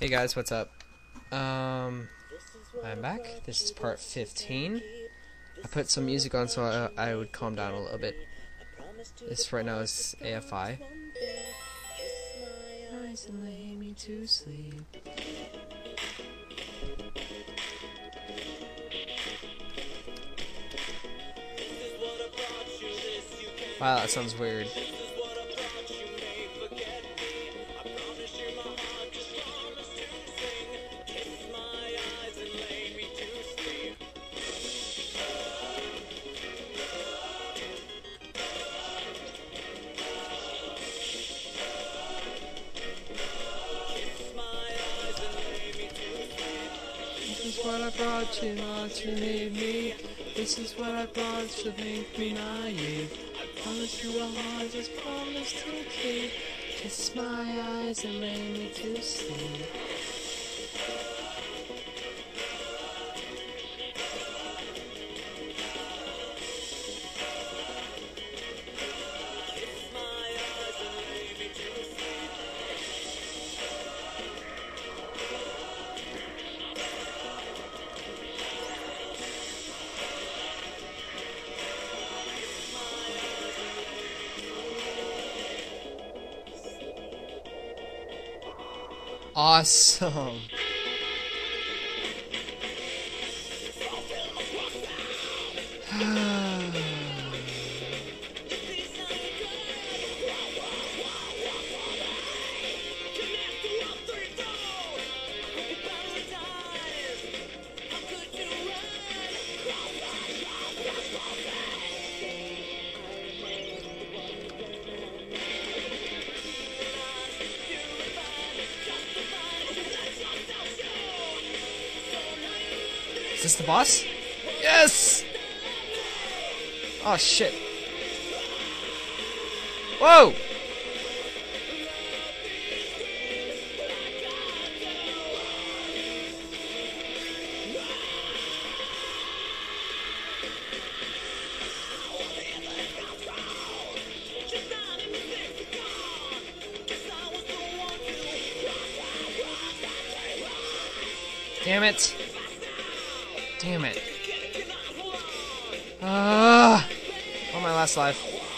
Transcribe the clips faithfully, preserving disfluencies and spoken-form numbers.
Hey guys, what's up? Um, I'm back. This is part fifteen. I put some music on so I, I would calm down a little bit. This right now is A F I. Eyes and lay me to sleep. Wow, that sounds weird. This is what I brought you, not you need me. This is what I brought to make me naive. Promise you a heart, just promise to keep. Kiss my eyes and lay me to sleep. Awesome. Is this the boss? Yes! Oh shit. Whoa! Damn it. Damn it. Ah! Uh, on my last life.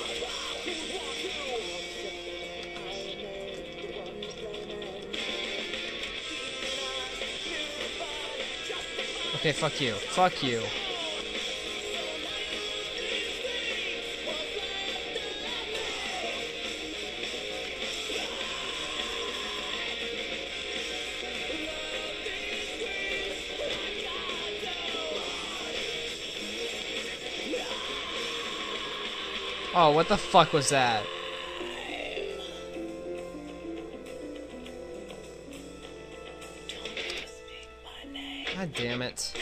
Okay, fuck you. Fuck you. Oh, what the fuck was that? God damn it.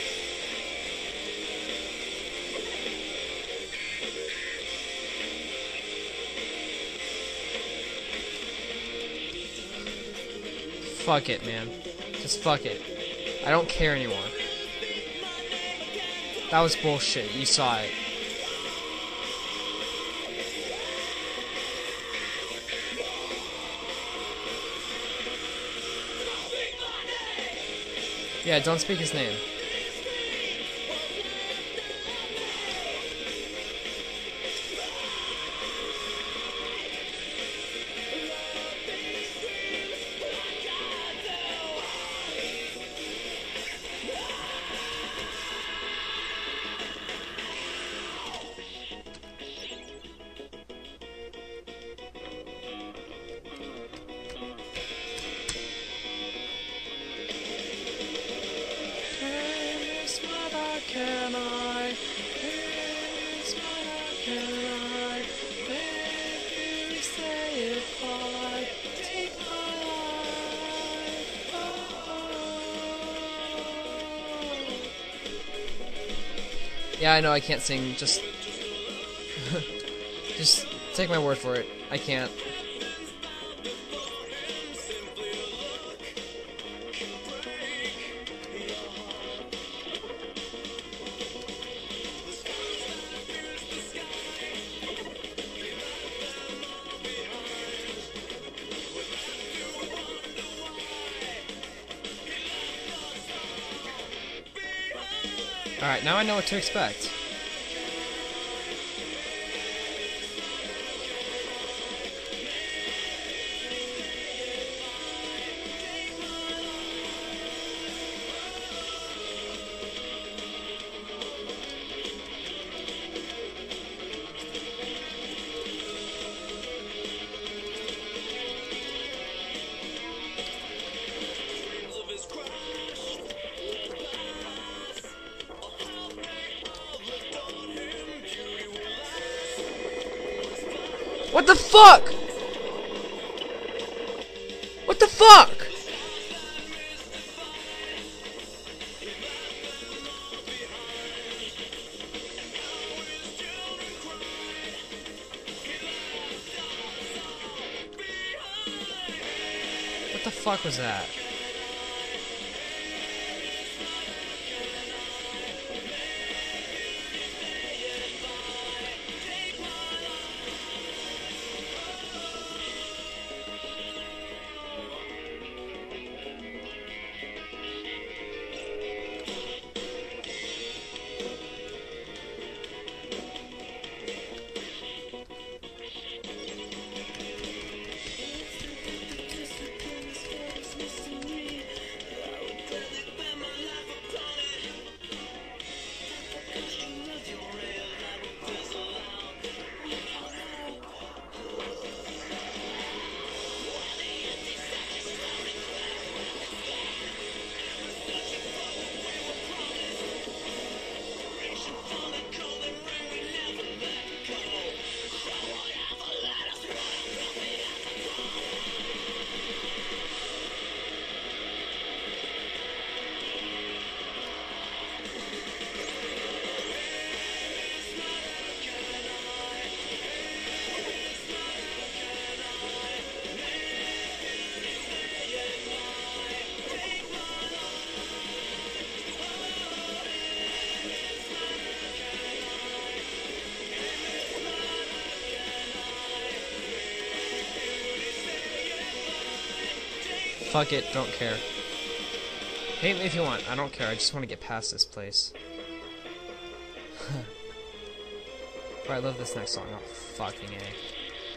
Fuck it, man. Just fuck it. I don't care anymore. That was bullshit. You saw it. Yeah, don't speak his name. Can I, please, can I, make you stay if I take my life? Oh. Yeah, I know I can't sing, just, just take my word for it. I can't. Alright, now I know what to expect. What the fuck? What the fuck? What the fuck was that? Fuck it, don't care. Hate me if you want, I don't care, I just want to get past this place. But I love this next song, oh fucking A.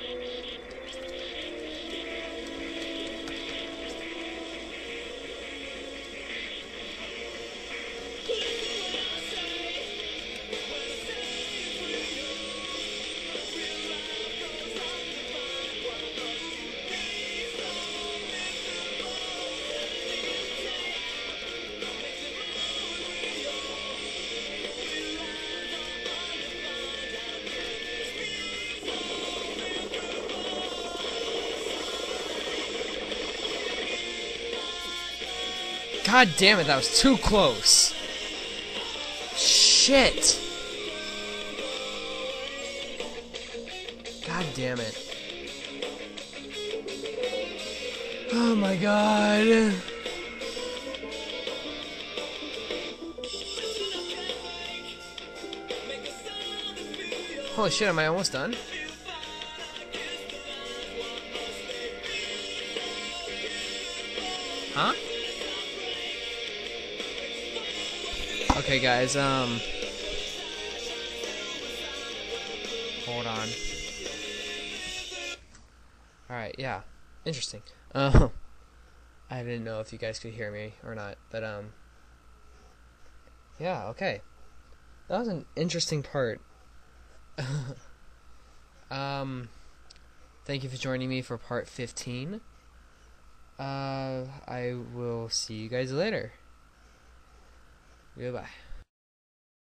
God damn it, that was too close. Shit. God damn it. Oh my god. Holy shit, am I almost done? Huh? Okay, guys, um... hold on. Alright, yeah. Interesting. Um, I didn't know if you guys could hear me or not, but, um... yeah, okay. That was an interesting part. um... Thank you for joining me for part fifteen. Uh, I will see you guys later. Goodbye.